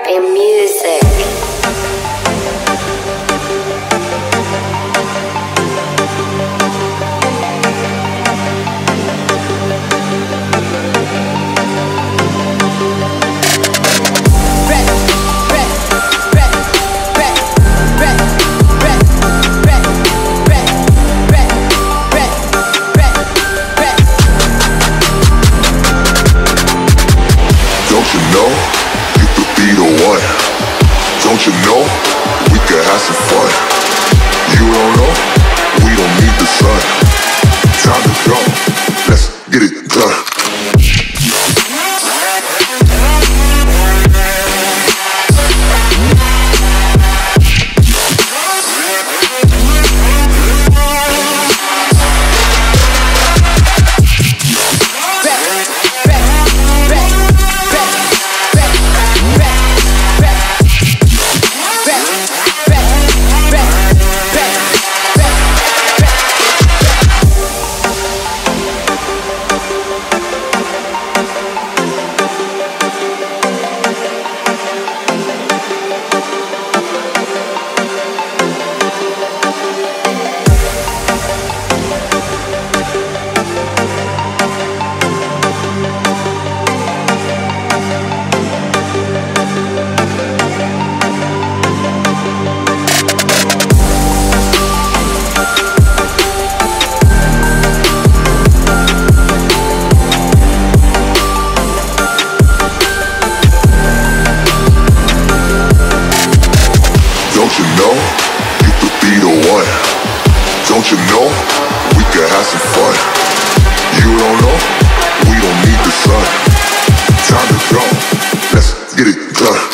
in music. Don't you know, we could have some fun. You don't know, we don't need the sun. Time to go, let's get it done. Don't you know, we could have some fun. You don't know, we don't need the sun. Time to go, let's get it done.